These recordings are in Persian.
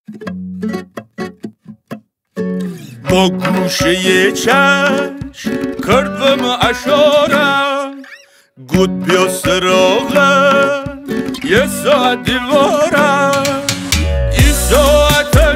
با گوشه چشم کردم اشارم گود بیا سراغم یه ساعت دیوارم این ساعت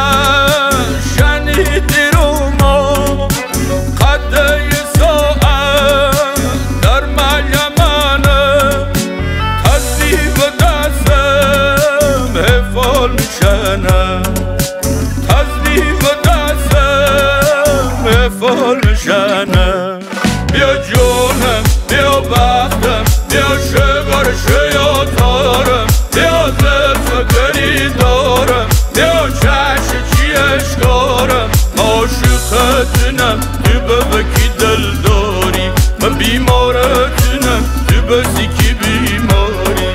شنیدی رو ما قده یه ساعت در ملیمانه تصویب دستم حفال میشنه تصویب دستم حفال میشنه بیا جونم بیا بختم بیا شغار شیاطارم بیا زلف گری دارم بیا چشم چی اشکارم عاشقتنم تو ببکی دل داری من بیمارتنم تو بزیکی بیماری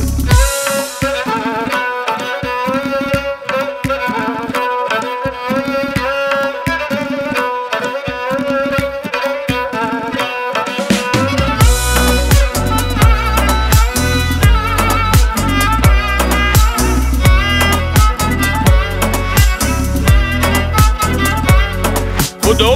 خدا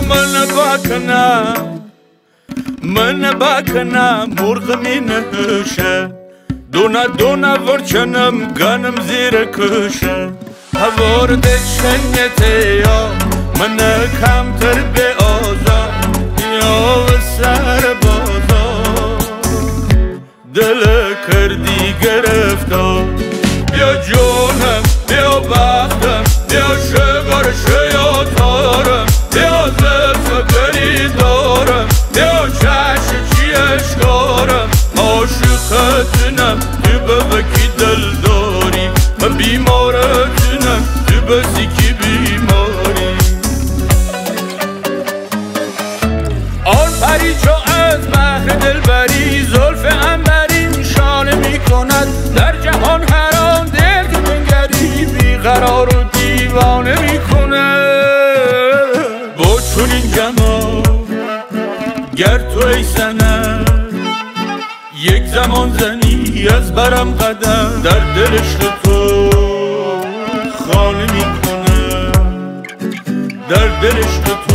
من بکنم مرغ می نهشه دونه ورچنم گنم زیر کشه هوارد شنگته یا من کمتر به آزاد یا سر بازار دل کردی گرفتار بیا جونم بیا بختم بیا شغار شیاطارم بیا زلف گری دارم بیا چشم چی اشکارم عاشقتنم تو ببکی دل داری من بیمارتنم تو بزیکی بیماری آن پری چو از بحر دلبری زلف عنبری شانه می کند در جهان هر آن دل که بنگری بیقرار و دیوانه می کند با چنین جمال گر تو ای سند یک زمان زنی از برم قدم در دل عشق تو خانه می کنم در دل عشق تو